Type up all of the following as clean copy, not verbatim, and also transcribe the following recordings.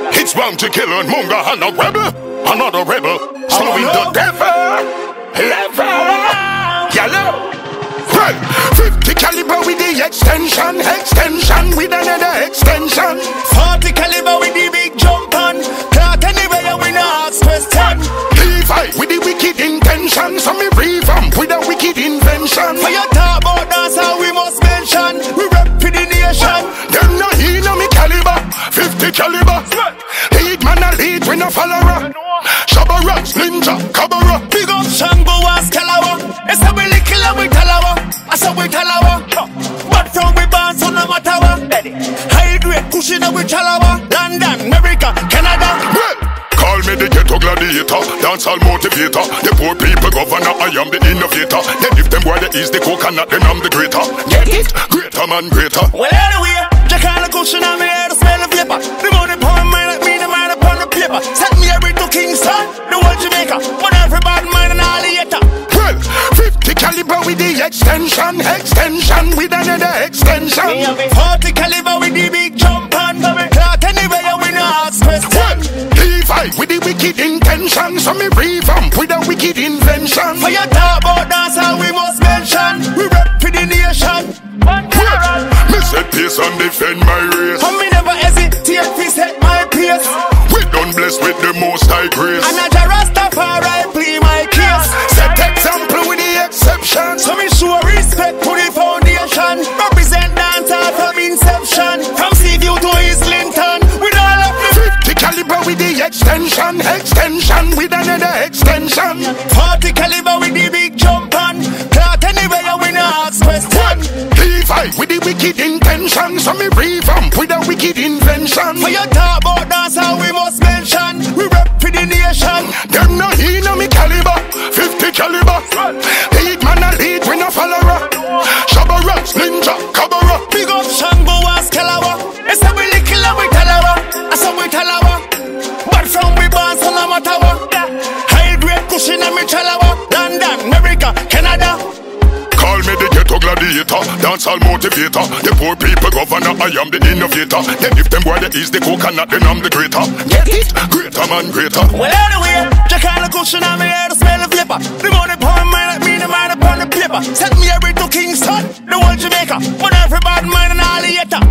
It's bound to kill on Munga and a rebel, another rebel. Slowing the devil, yellow. Well, 50 caliber with the extension with another extension. 40 caliber with the big jump on. Clock anywhere we no ask question. Levi with the wicked intention, so me revamp with a wicked invention. For your talk about that's how we must mention. We rep for the nation. Them no he no me caliber, 50 caliber. Lead man a lead when a follower. Shabba rocks, ninja, cabara. Big up Shango was Calawa. It's a willy killer with Talawa. I saw with Talawa. But from we born so no matter what. High grade cushion with Talawa. London, America, Canada. Well, call me the ghetto gladiator, dancehall motivator. The poor people governor, I am the innovator. Then if them boy they is the coconut, then I'm the greater. Get it? Greater man, greater. Well anyway, Jack on the cushion and me hear the smell of paper. The money pound man like me, the man upon the paper. Set me every to Kingston, the whole Jamaica. But every bad man and all the hater. Well, 50 caliber with the extension with another extension. 40 caliber with the big jump on. Clock anywhere we no ask question. Well, Levi with the wicked intention, so me revamp with a wicked invention. For your talk about that's how we must mention. We rep for the nation. Well, me set pace and defend my race. And me never hesitate to set my pace. We done blessed with the most high grace. And I Rastafari plead my case. Set example with the exception. So me show respect to the foundation. Represent dancehall from inception. From Seaview to East Linton. With all of me 50 caliber with the extension with another extension. 40 caliber with the big jump on. Clock anywhere we no ask question. Levi with the wicked intention, so me revamp with a wicked invention. For your talk about that's how we must mention. We rep for the nation. Them no he no me caliber, 50 caliber. Lead man a lead when a follower. Shabba rocks, ninja, cabara. Big up Shango was Calawa. It's a willy killer with Talawa. I saw with Talawa. But from we born so no matter what. High grade cushion and me Chalawa. London, America, Canada. Call me the ghetto gladiator, dancehall motivator. The poor people governor, I am the innovator. Then if them boy they is the coconut, then I'm the greater. Get it? Greater man, greater. Well anyway, Jack on the cushion and me hear the smell of paper. The money pound man like me, the man upon the paper. Set me every to Kingston, the whole Jamaica. But every bad man and all the hater.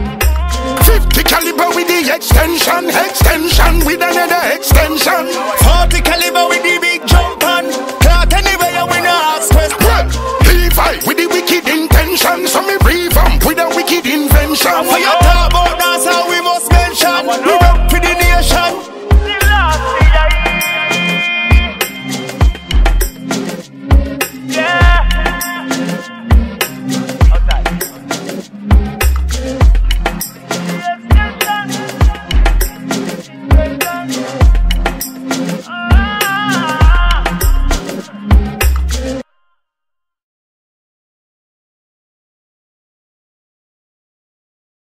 50 caliber with the extension with another extension. 40 caliber with the big jump on. Clock anywhere we no ask question. Well, Levi with the wicked intention, so me revamp with a wicked invention. For your